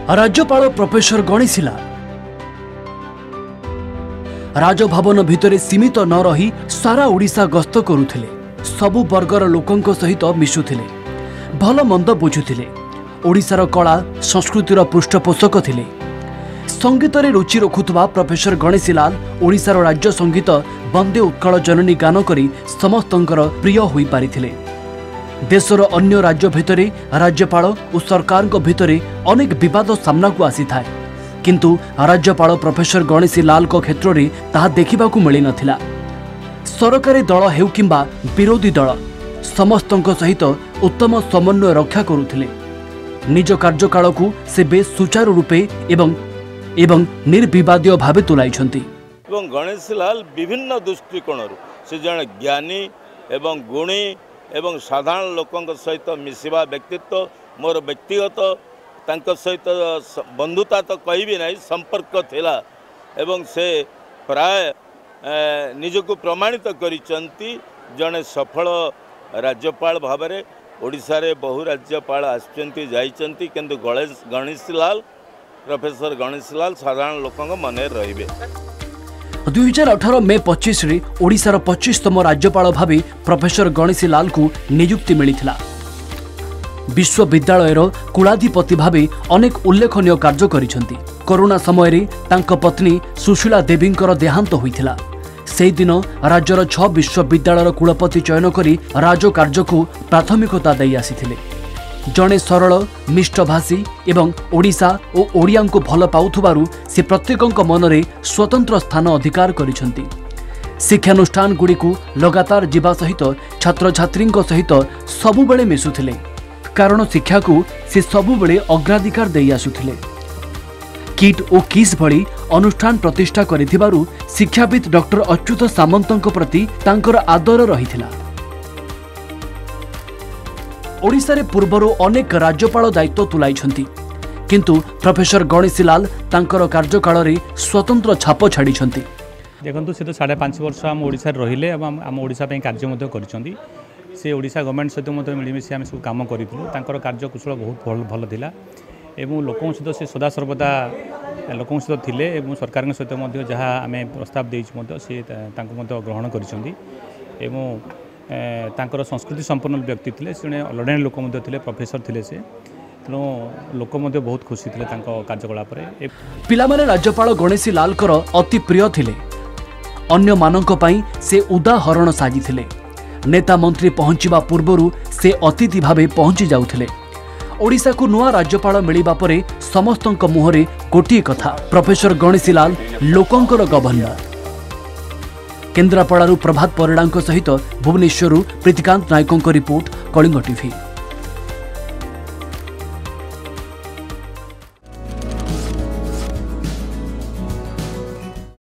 राज्यपाल प्रोफेसर गणेशीलाल राजभवन भितर सीमित न रही सारा ओडिशा गस्त करुथिले। सबु वर्गर लोकंक सहित मिशुथिले, भल मंद बुझुथिले। ओडिशार कला संस्कृतिर पृष्ठपोषक थिले। संगीत रे रुचि रखुथबा प्रोफेसर गणेशीलाल ओडिशार राज्य संगीत वंदे उत्कल जननी गान करी समस्तंकर प्रिय होई पारिथिले। देशर अन्य राज्य भितर राज्यपाल और सरकार भितर अनेक विवाद सामना को आसी थाए, किंतु राज्यपाल प्रोफेसर गणेशीलाल क्षेत्र में ताहा देखिबाकू मिली नथिला। सरकारी दल हेउ किंबा विरोधी दल समस्तंक सहित उत्तम समन्वय रक्षा करुथिले। निज कार्यकाल को से बेस सुचारू रूपे एवं निर्विवादीय भावे तुलाइछंती। गणेशीलाल विभिन्न दृष्टिकोण से जड़े ज्ञानी एवं गुणी एवं साधारण लोकों सहित मिसिबा व्यक्तित्व मोर व्यक्तिगत तांको सहित बंधुता तो कहि ना संपर्क थिला एवं से प्राय निजको प्रमाणित करिसंती। जड़े सफल राज्यपाल भाव में ओडिशा रे बहु राज्यपाल आसचंती जाइचंती, किंतु गणेशीलाल प्रोफेसर गणेशीलाल साधारण लोकों मन रहिबे। 2018 मे 25 रे ओडिशार 25तम राज्यपाल भावे प्रोफेसर गणेशीलाल को नियुक्ति मिलिथिला। विश्वविद्यालयर कुलाधिपति भावे अनेक उल्लेखनीय कार्य करिसंती। कोरोना समय रे तांको पत्नी सुशीला देवींकर देहांत होइथिला। सेहि दिन राज्यर 6 विश्वविद्यालयर कुलपति चयन करी राजकार्य को प्राथमिकता दै आसीथिले। जड़े सरल मिष्टभाषी एवं ओडिशा और ओडिया को भल पाउथुबारु से प्रत्येक मनरे स्वतंत्र स्थान अधिकार करिसंती। शिक्षानुष्ठान गुड़ी को लगातार जीवा सहित छात्र छात्री सहित सबुबेले मिसुथिले, कारण शिक्षा को से सबुबेले अग्राधिकार दे आसुथिले। किट और किस भली अनुष्ठान प्रतिष्ठा करिथिबारु शिक्षाविद डॉक्टर अच्युत सामंतଙ୍କ प्रति तांकर आदर रहिथिला। ओडिशा रे पूर्वरु अनेक राज्यपाल दायित्व तुलाइछंती, किंतु प्रोफेसर गणेशीलाल तांकर कार्यकाल रे स्वतंत्र छाप छाड़िछंती। देखंतु से तो 5.5 वर्ष आम ओडिशा रहिले एवं आम ओडिशा पे कार्य मध्य करिसंती। से ओडिशा गवर्नमेंट सहित मध्य मिलिमिशि आम सब काम करिथुलु। तांकर कार्यकुशल बहुत भल थिला एवं लोकों सहित से सदा सर्वदा लोकों सहित थिले एवं सरकार सहित मध्य जहाँ आम प्रस्ताव देइछि मध्य से तांको मध्य ग्रहण करिसंती। एवं तांकर संस्कृति संपन्न व्यक्ति थे, से लड़ाई लोक थे, प्रोफेसर थे। से तेणु लोक बहुत खुशी थे कार्यकलाप। पिलामाने राज्यपाल गणेशीलाल अति प्रिय थिले। अन्य मानक पई से उदाहरण साजिथिले। नेता मंत्री पहुंचवा पूर्वरु से अतिथि भावे पहुंची जाउथिले। ओडिशा को नुआ राज्यपाल मिलिबा परे समस्तंक मुहरे कोटिए कथा, प्रोफेसर गणेशीलाल लोकंकर गवर्नर। केन्द्रापड़ारू प्रभात परिड़ा सहित भुवनेश्वरु प्रीतिकांत नायकों रिपोर्ट, कलिंग टीवी।